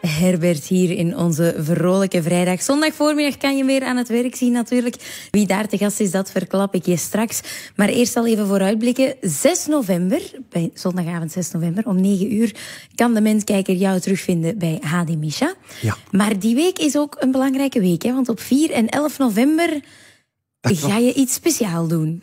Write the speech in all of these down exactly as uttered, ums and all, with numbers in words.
Herbert hier in onze vrolijke vrijdag. Zondag voormiddag kan je weer aan het werk zien natuurlijk. Wie daar te gast is, dat verklap ik je straks. Maar eerst al even vooruitblikken. zes november, bij zondagavond zes november, om negen uur... kan de menskijker jou terugvinden bij Hadi Misha. Ja. Maar die week is ook een belangrijke week, hè? Want op vier en elf november ga je iets speciaals doen.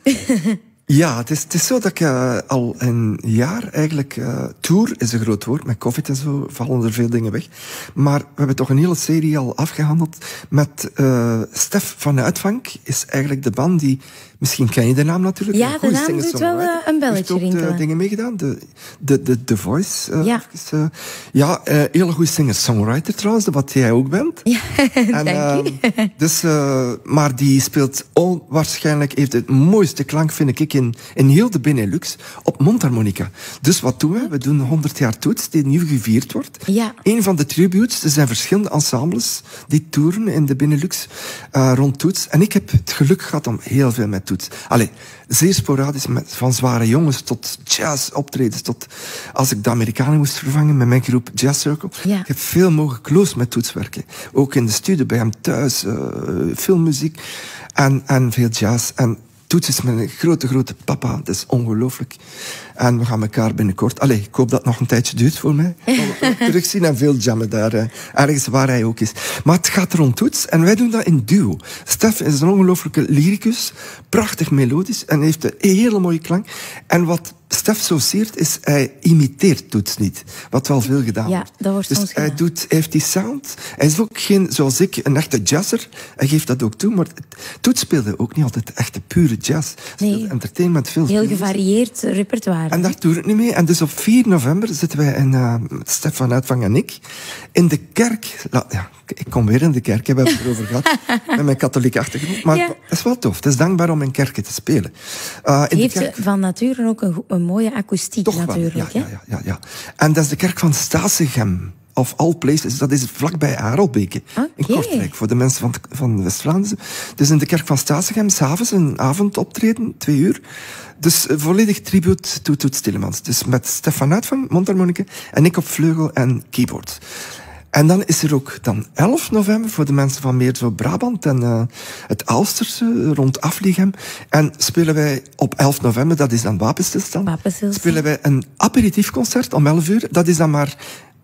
Ja, het is, het is zo dat ik uh, al een jaar eigenlijk... Uh, tour is een groot woord, met covid en zo vallen er veel dingen weg. Maar we hebben toch een hele serie al afgehandeld met uh, Stef van Uitvank. Is eigenlijk de band die... Misschien ken je de naam natuurlijk. Ja, de naam doet wel uh, een belletje rinkelen. Heeft ook de dingen meegedaan. De, de, de, de Voice. Uh, ja, even, uh, ja uh, hele goede singer-songwriter trouwens, wat jij ook bent. Ja, en, dank uh, je. Dus, uh, maar die speelt onwaarschijnlijk, heeft het mooiste klank, vind ik, in, in heel de Benelux, op mondharmonica. Dus wat doen we? We doen honderd jaar Toets, die nu gevierd wordt. Ja. Een van de tributes, er zijn verschillende ensembles die toeren in de Benelux uh, rond Toets. En ik heb het geluk gehad om heel veel met Toets. Allee, zeer sporadisch, met, van zware jongens tot jazz-optredens, tot als ik de Amerikanen moest vervangen met mijn groep Jazz Circle. Ja. Ik heb veel mogen close met Toets werken. Ook in de studio, bij hem thuis, uh, veel muziek en, en veel jazz. En Toets is mijn grote, grote papa. Dat is ongelooflijk. En we gaan elkaar binnenkort... Allee, ik hoop dat het nog een tijdje duurt voor mij. We terugzien en veel jammen daar. Uh, ergens waar hij ook is. Maar het gaat rond Toets. En wij doen dat in duo. Stef is een ongelooflijke lyricus. Prachtig melodisch. En heeft een hele mooie klank. En wat Stef zo siert, is hij imiteert Toets niet. Wat wel veel gedaan ja, wordt. Dat wordt dus soms hij, gedaan. doet, hij heeft die sound. Hij is ook geen, zoals ik, een echte jazzer. Hij geeft dat ook toe. Maar Toets speelde ook niet altijd echte pure jazz. Nee. Entertainment, veel Heel veel gevarieerd repertoire. en daar doe ik niet mee. En dus op vier november zitten wij, in, uh, Stef van Uitvang en ik, in de kerk. La, ja, ik kom weer in de kerk, we hebben het erover gehad, met mijn katholieke achtergrond. Maar ja. het is wel tof. Het is dankbaar om in kerken te spelen. Uh, in Heeft de kerk... van nature ook een, een mooie akoestiek Toch natuurlijk. wel, ja, hè? ja, ja, ja. En dat is de kerk van Stasegem. Of all places, dat is vlakbij Arelbeke. Okay. In Kortrijk, voor de mensen van, van West-Vlaanderen. Dus in de kerk van Stasegem, s'avonds een avondoptreden, twee uur. Dus uh, volledig tribute to Toets Tielemans. Dus met Stefan Uitvang, mondharmonica, en ik op vleugel en keyboard. En dan is er ook dan elf november voor de mensen van meer zo Brabant en uh, het Aalsterse rond Afligem. En spelen wij op elf november, dat is dan wapenstilstand, Wapenstilstand. spelen wij een aperitiefconcert om elf uur. Dat is dan maar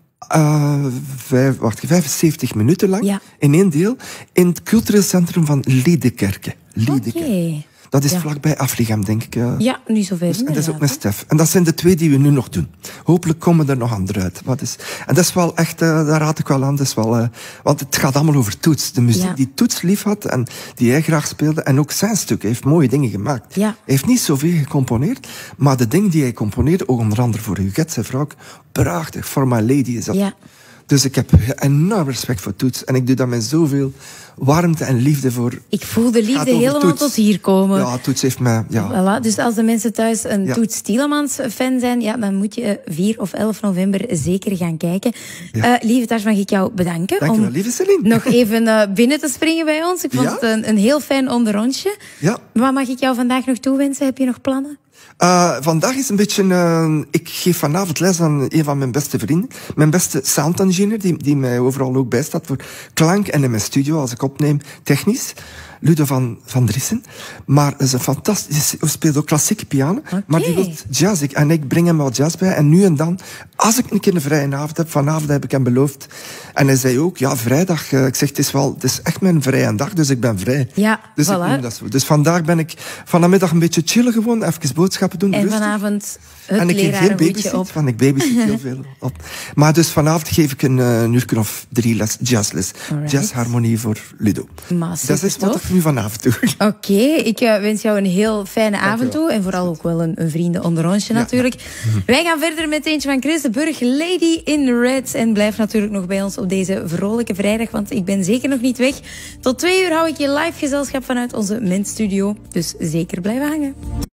uh, vijf, wacht, vijfenzeventig minuten lang, ja. in één deel, in het cultureel centrum van Liedekerke. Liedekerke. Okay. Dat is ja. vlakbij Afligem, denk ik. Uh. Ja, niet zo ver. Dus, en dat is ook met Stef. En dat zijn de twee die we nu nog doen. Hopelijk komen er nog andere uit. Wat is, en dat is wel echt, uh, daar raad ik wel aan. Dat is wel, uh, want het gaat allemaal over Toets. De muziek ja. die Toets lief had en die hij graag speelde. En ook zijn stuk. Hij heeft mooie dingen gemaakt. Ja. Hij heeft niet zoveel gecomponeerd. Maar de dingen die hij componeerde, ook onder andere voor Huguette, zijn vrouw, prachtig. For My Lady is dat. Ja. Dus ik heb enorm respect voor Toets. En ik doe dat met zoveel warmte en liefde voor... Ik voel de liefde helemaal Toets. tot hier komen. Ja, Toets heeft mij... Ja. Voilà, dus als de mensen thuis een ja. Toets Tielemans-fan zijn, ja, dan moet je vier of elf november zeker gaan kijken. Ja. Uh, lieve Tars, mag ik jou bedanken. Dank je om wel, lieve Celine. nog even uh, binnen te springen bij ons. Ik vond Ja? het een, een heel fijn onderrondje. Ja. Wat mag ik jou vandaag nog toewensen? Heb je nog plannen? Uh, vandaag is een beetje... Uh, ik geef vanavond les aan een van mijn beste vrienden. Mijn beste sound engineer, die, die mij overal ook bijstaat voor klank en in mijn studio, als ik opneem, technisch. Ludo van, van Drissen. Maar het is een fantastisch... Hij speelt ook klassieke piano. Okay. Maar die wil jazz. Ik, en ik breng hem wel jazz bij. En nu en dan, als ik een keer een vrije avond heb, vanavond heb ik hem beloofd. En hij zei ook, ja, vrijdag. Uh, ik zeg, het is wel, het is echt mijn vrije dag, dus ik ben vrij. Ja, dus voilà. ik noem dat zo. Dus vandaag ben ik vanmiddag een beetje chillen gewoon, even boodschappen doen, En rustig. vanavond het En ik geef geen lerarenhoedje babysit, op. want ik babysit heel veel op. Maar dus vanavond geef ik een, uh, een uur of drie les, jazzles. Alright. Jazzharmonie voor Ludo. Maar Dat is wat ik nu vanavond doe. Oké, okay, ik uh, wens jou een heel fijne Dank avond toe. En vooral ook wel een, een vrienden onderrondje ja, natuurlijk. Ja. Wij gaan verder met eentje van Chris de Burgh, Lady in Red. En blijf natuurlijk nog bij ons op deze vrolijke vrijdag, want ik ben zeker nog niet weg. Tot twee uur hou ik je live gezelschap vanuit onze Mens Studio. Dus zeker blijven hangen.